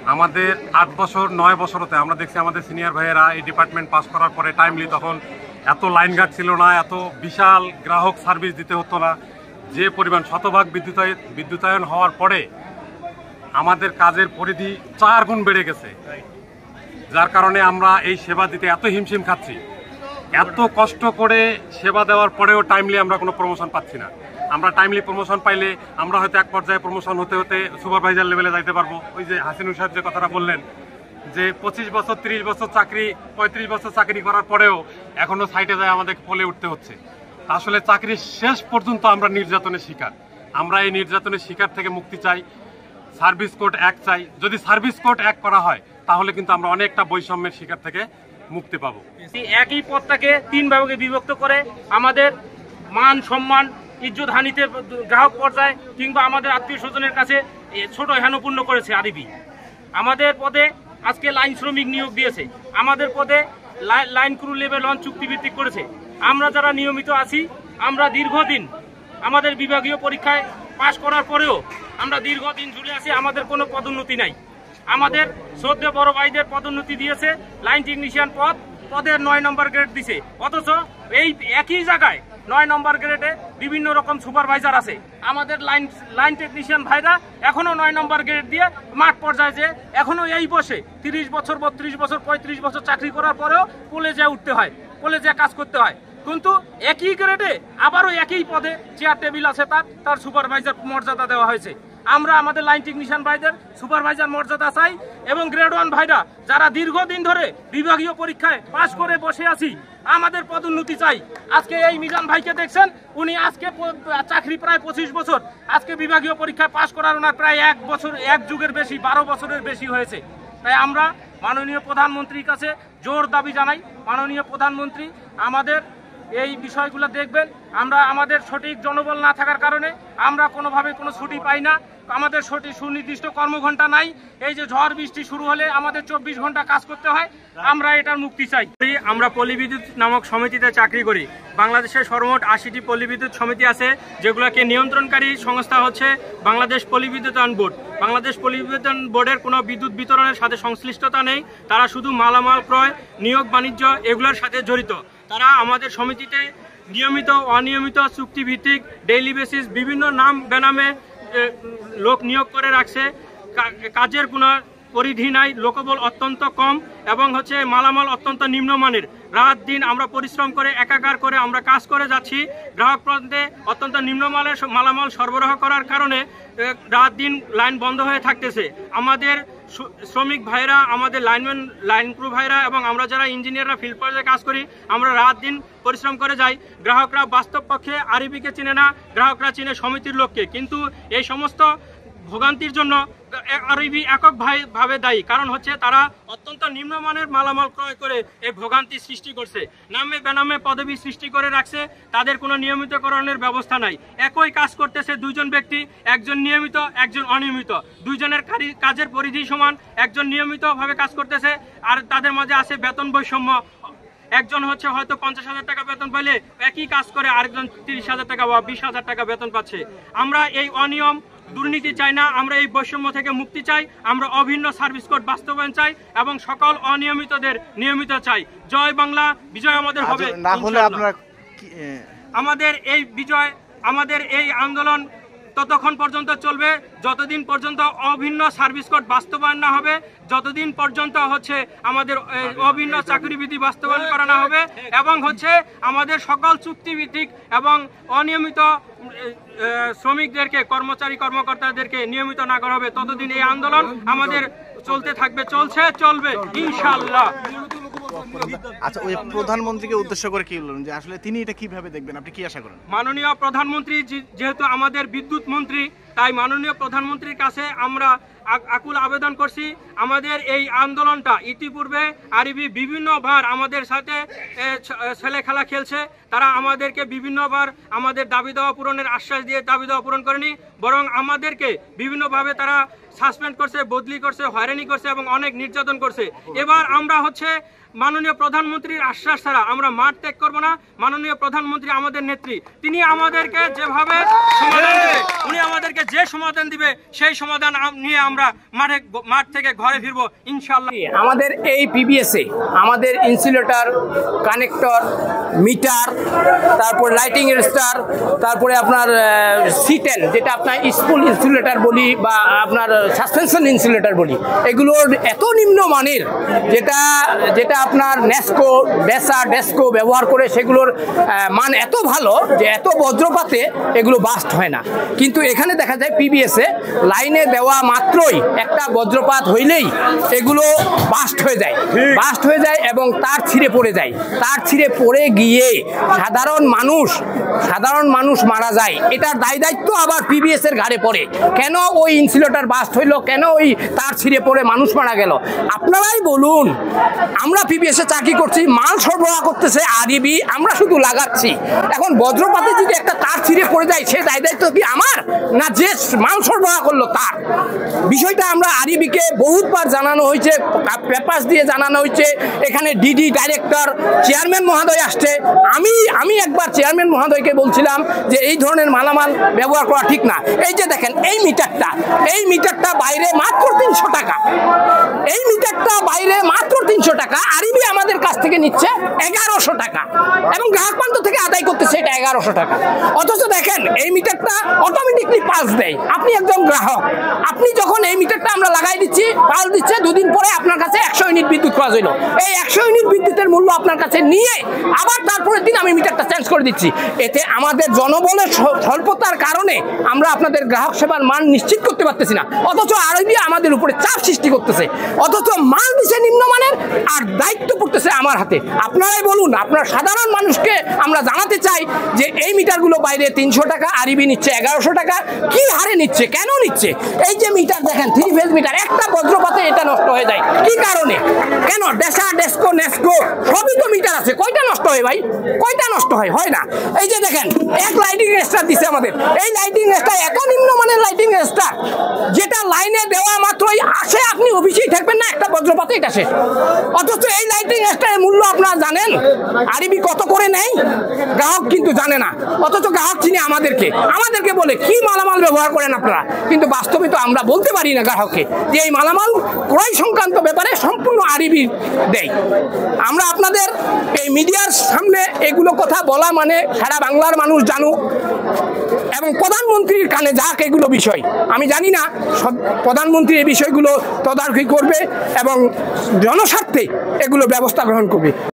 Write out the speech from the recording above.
আমাদের 8 বছর 9 বছর হতে আমরা দেখছি আমাদের সিনিয়র ভাইয়েরা এই ডিপার্টমেন্ট পাস করার পরে টাইমলি তখন এত লাইন গার্ড ছিল না, এত বিশাল গ্রাহক সার্ভিস দিতে হতো না। যে পরিমাণ শতভাগ বিদ্যুতায়ন হওয়ার পরে আমাদের কাজের পরিধি 4 গুণ বেড়ে গেছে, যার কারণে আমরা এই সেবা দিতে এত হিমশিম খাচ্ছি। এত কষ্ট করে সেবা দেওয়ার পরেও টাইমলি আমরা কোনো প্রমোশন পাচ্ছি না। আমরা টাইমলি প্রমোশন পাইলে আমরা হয়তো এক পর্যায়ে প্রমোশন হতে হতে সুপারভাইজার লেভেলে যাইতে পারবো। ওই যে হাসিনুর সাহেব যে কথাটা বললেন যে 25 বছর 30 বছর চাকরি, 35 বছর চাকরি করার পরেও এখনো সাইটে যায় আমাদের পলে উঠতে হচ্ছে। আসলে চাকরির শেষ পর্যন্ত আমরা নির্যাতনের শিকার। আমরা এই নির্যাতনের শিকার থেকে মুক্তি চাই। সার্ভিস কোড 1 চাই। যদি সার্ভিস কোড 1 করা হয় তাহলে কিন্তু আমরা অনেকটা বৈষম্যের শিকার থেকে মুক্তি পাবো। একই পদটাকে 3 ভাগে বিভক্ত করে আমাদের মান সম্মান ইজ্জত হানিতে গ্রাহক পর্যায়ে কিংবা আমাদের আত্মীয় স্বজনের কাছে ছোট হেনপূর্ণ করেছে আরবি। আমাদের পদে আজকে লাইন শ্রমিক নিয়োগ দিয়েছে, আমাদের পদে লাইন ক্রু লেভেল লঞ্চ চুক্তিভিত্তিক করেছে। আমরা যারা নিয়মিত আছি আমরা দীর্ঘদিন আমাদের বিভাগীয় পরীক্ষায় পাশ করার পরেও আমরা দীর্ঘদিন ঝুলে আছি, আমাদের কোনো পদোন্নতি নাই। আমাদের শ্রদ্ধেয় বড় ভাইদের পদোন্নতি দিয়েছে, লাইন টেকনিশিয়ান পদের 9 নম্বর গ্রেড দিছে, অথচ এই একই জায়গায় 9 নম্বর গ্রেডে বিভিন্ন রকম সুপারভাইজার আছে। আমাদের লাইন টেকনিশিয়ান ভাইরা এখনো 9 নম্বর গ্রেড দিয়ে মাঠ পর্যায়ে যে এখনো এই বসে 30 বছর 32 বছর 35 বছর চাকরি করার পরেও পোলে যে উঠতে হয়, পোলে যে কাজ করতে হয়। কিন্তু একই গ্রেডে আবারও একই পদে চেয়ার টেবিল আছে, তার সুপারভাইজার মর্যাদা দেওয়া হয়েছে। আমরা আমাদের লাইন টেকনিশিয়ান ভাইদের সুপারভাইজার মর্যাদা চাই এবং গ্রেড 1 ভাইরা যারা দীর্ঘদিন ধরে বিভাগীয় পরীক্ষায় পাশ করে বসে আছি আমাদের পদোন্নতি চাই। আজকে এই মিজান ভাইকে দেখছেন, উনি আজকে চাকরি প্রায় 25 বছর, আজকে বিভাগীয় পরীক্ষায় পাশ করার ওনার প্রায় 1 বছর 1 যুগের বেশি 12 বছরের বেশি হয়েছে। তাই আমরা মাননীয় প্রধানমন্ত্রীর কাছে জোর দাবি জানাই, মাননীয় প্রধানমন্ত্রী আমাদের এই বিষয়গুলো দেখবেন। আমরা আমাদের সঠিক জনবল না থাকার কারণে আমরা কোনোভাবে কোনো ছুটি পাই না, আমাদের সঠিক সুনির্দিষ্ট কর্মঘণ্টা নাই। এই যে ঝড় বৃষ্টি শুরু হলে আমাদের 24 ঘন্টা কাজ করতে হয়, আমরা এটার মুক্তি চাই। আমরা পল্লীবিদ্যুৎ নামক সমিতিতে চাকরি করি। বাংলাদেশের সর্বমোট 80টি পল্লীবিদ্যুৎ সমিতি আছে, যেগুলোকে নিয়ন্ত্রণকারী সংস্থা হচ্ছে বাংলাদেশ পল্লীবিদ্যুতায়ন বোর্ড। বাংলাদেশ পল্লীবিদ্যুতায়ন বোর্ডের কোনো বিদ্যুৎ বিতরণের সাথে সংশ্লিষ্টতা নেই, তারা শুধু মালামাল ক্রয়, নিয়োগ বাণিজ্য এগুলোর সাথে জড়িত। তারা আমাদের সমিতিতে নিয়মিত অনিয়মিত চুক্তিভিত্তিক ডেইলি বেসিস বিভিন্ন নাম বেনামে লোক নিয়োগ করে রাখছে। কাজের কোনো পরিধি নাই, লোকবল অত্যন্ত কম এবং মালামাল অত্যন্ত নিম্নমানের। রাত দিন আমরা পরিশ্রম করে একাকার করে আমরা কাজ করে যাচ্ছি। গ্রাহক প্রান্তে অত্যন্ত নিম্নমানের মালামাল সরবরাহ করার কারণে রাত দিন লাইন বন্ধ হয়ে থাকতেছে। আমাদের শ্রমিক ভাইরা, আমাদের লাইন ক্রু ভাইরা এবং আমরা যারা ইঞ্জিনিয়াররা ফিল্ড পর্যায়ে কাজ করি, আমরা রাত দিন পরিশ্রম করে যাই। গ্রাহকরা বাস্তব পক্ষে আরবিকে চিনে না, গ্রাহকরা চিনে সমিতির লোককে। কিন্তু এই সমস্ত ভোগান্তির জন্য আরবি এককভাবে দায়ী, কারণ তারা অত্যন্ত নিম্নমানের মালামাল ক্রয় করে এই ভোগান্তি সৃষ্টি করছে। নামে বেনামে পদবি সৃষ্টি করে রাখছে, তাদের কোনো নিয়মিতকরণের ব্যবস্থা নাই। একই কাজ করতেছে 2 জন ব্যক্তি, একজন নিয়মিত একজন অনিয়মিত। 2 জনের কাজের পরিধি সমান, একজন নিয়মিতভাবে কাজ করতেছে আর তাদের মাঝে আছে বেতন বৈষম্য। একজন হয়তো 50,000 টাকা বেতন পাইলে একই কাজ করে আরেকজন 30,000 টাকা বা 20,000 টাকা বেতন পাচ্ছে। আমরা এই অনিয়ম দুর্নীতি চাই না, আমরা এই বৈষম্য থেকে মুক্তি চাই। আমরা অভিন্ন সার্ভিস কোড বাস্তবায়ন চাই এবং সকল অনিয়মিতদের নিয়মিত চাই। জয় বাংলা, বিজয় আমাদের হবে। আমাদের এই বিজয়, আমাদের এই আন্দোলন ততক্ষণ পর্যন্ত চলবে যতদিন পর্যন্ত অভিন্ন সার্ভিস কোড বাস্তবায়ন না হবে, যতদিন পর্যন্ত আমাদের অভিন্ন চাকরিবিধি বাস্তবায়ন করা না হবে এবং আমাদের সকল চুক্তিভিত্তিক এবং অনিয়মিত শ্রমিকদেরকে, কর্মচারী-কর্মকর্তাদেরকে নিয়মিত না করা হবে, ততদিন এই আন্দোলন আমাদের চলতে থাকবে, চলবে ইনশাআল্লাহ। আচ্ছা, ওই প্রধানমন্ত্রীকে উদ্দেশ্য করে কি বললেন যে আসলে তিনি এটা কিভাবে দেখবেন, আপনি কি আশা করেন? মাননীয় প্রধানমন্ত্রী যেহেতু আমাদের বিদ্যুৎ মন্ত্রী, তাই মাননীয় প্রধানমন্ত্রীর কাছে আমরা আকুল আবেদন করছি। আমাদের এই আন্দোলনটা ইতিপূর্বে আরবি বিভিন্নবার আমাদের সাথে ছেলে খেলা খেলছে। তারা আমাদেরকে বিভিন্নবার আমাদের দাবি দেওয়া পূরণের আশ্বাস দিয়ে দাবি দেওয়া পূরণ করেনি, বরং আমাদেরকে বিভিন্নভাবে তারা সাসপেন্ড করছে, বদলি করছে, হয়রানি করছে এবং অনেক নির্যাতন করছে। এবার আমরা মাননীয় প্রধানমন্ত্রীর আশ্বাস ছাড়া আমরা মাঠ ত্যাগ করব না। মাননীয় প্রধানমন্ত্রী আমাদের নেত্রী, তিনি আমাদেরকে যেভাবে উনি আমাদেরকে যে সমাধান দিবে সেই সমাধান নিয়ে আমরা মাঠ থেকে ঘরে ফিরবো ইনশাআল্লাহ। আমাদের এই পিবিএসে আমাদের ইনসুলেটর, কানেক্টর, মিটার, তারপর লাইটিং স্টার, তারপরে আপনার C10 যেটা আপনার স্পুল ইনসুলেটর বলি বা আপনার সাসপেনশন ইনসুলেটর বলি, এগুলোর এত নিম্ন মানের যেটা আপনার নেস্কো, ডেস্কো ব্যবহার করে সেগুলোর মান এত ভালো যে এত বজ্রপাতে এগুলো বাস্ট হয় না। কিন্তু এখানে দেখা যায় পিবিএসে লাইনে দেওয়া মাত্রই একটা বজ্রপাত হইলেই এগুলো বাস্ট হয়ে যায় এবং তার ছিঁড়ে পড়ে যায়। তার ছিঁড়ে পড়ে গিয়ে সাধারণ মানুষ মারা যায়। এটার দায়িত্ব আবার পিবিএস এর ঘাড়ে পড়ে। কেন ওই ইনসুলেটর বাস্ট হইলো, কেন ওই তার ছিঁড়ে পড়ে মানুষ মারা গেল? আপনারাই বলুন। আমরা পিবিএস এ চাকরি করছি, মাল সরবরাহ করতেছে আরইবি, আমরা শুধু লাগাচ্ছি। এখন বজ্রপাতে যদি একটা তার ছিঁড়ে পড়ে যায় সে দায়িত্ব কি আমার, না যে মাল সরবরাহ করলো তার? বিষয়টা আমরা আরইবিকে বহুতবার জানানো হয়েছে, পেপার দিয়ে জানানো হয়েছে। এখানে ডিডি, ডাইরেক্টর, চেয়ারম্যান মহোদয় আসছে। আমি একবার চেয়ারম্যান মহোদয়কে বলছিলাম যে এই ধরনের মালামাল ব্যবহার করা ঠিক না। এই যে দেখেন এই মিটারটা বাইরে মাত্র 300 টাকা। এই মিটারটা বাইরে মাত্র 300 টাকা, আরইবি আমাদের কাছ থেকে নিচ্ছে 1100 টাকা এবং গ্রাহক প্রান্ত থেকে আদায় করতেছে এটা 1100 টাকা। অথচ দেখেন এই মিটারটা অটোমেটিকলি পালস দেয়। আপনি একজন গ্রাহক, আপনি যখন এই মিটারটা আমরা লাগাই দিচ্ছি, পালস দিচ্ছে, দুদিন পরে আপনার কাছে 100 ইউনিট বিদ্যুৎ খরচ হইলো। এই 100 ইউনিট বিদ্যুতের মূল্য আপনার কাছে নিয়ে আবার তারপরের দিন আমি মিটারটা চেঞ্জ করে দিচ্ছি। এতে আমাদের জনবলের স্বল্পতার কারণে আমরা আপনাদের গ্রাহক সেবার মান নিশ্চিত করতে পারতেছি না। অথচ আরইবি আমাদের উপরে চাপ সৃষ্টি করতেছে, অথচ মাল দিচ্ছে নিম্নমানের আর দায়িত্ব পড়তেছে আমার হাতে। আপনারাই বলুন, আপনার সাধারণ মানুষকে আমরা জানাতে চাই যে এই মিটারগুলো বাইরে 300 টাকা, আরইবি নিচ্ছে 1100 টাকা। কি হারে নিচ্ছে, কেন নিচ্ছে? এই যে মিটার দেখেন, 3 ফেজ মিটার, একটা বজ্রপাতে এটা নষ্ট হয়ে যায়। কি কারণে? কেন? ডেস্কো, নেস্কো সবই তো মিটার আছে, কয়টা নষ্ট হয় ভাই? কয়টা নষ্ট হয় না। এই যে দেখেন এক লাইটিং স্টার দিচ্ছে আমাদের। এই লাইটিং স্টার এত নিম্নমানের লাইটিং স্টার যেটা লাইনে দেওয়া মাত্রই আসে, আপনি অফিসেই থাকবেন না, একটা বজ্রপাতে এটা শেষ। অথচ এই লাইটিং স্টারের মূল্য আপনারা জানেন আরইবি কত করে নেয়? গ্রাহক কিন্তু জানে না, অথচ গ্রাহক চিনে আমাদেরকে বলে কি মালামাল ব্যবহার করেন আপনারা। কিন্তু বাস্তবে তো আমরা বলতে পারি না গ্রাহককে যে এই মালামাল ক্রয় সংক্রান্ত ব্যাপারে সম্পূর্ণ আরইবি দেয়। আমরা আপনাদের এই মিডিয়ার সামনে এগুলো কথা বলা মানে সারা বাংলার মানুষ জানুক এবং প্রধানমন্ত্রীর কানে যাক এগুলো বিষয়। আমি জানি না প্রধানমন্ত্রী এই বিষয়গুলো তদারকি করবে এবং জনস্বার্থে এগুলো ব্যবস্থা গ্রহণ করবে।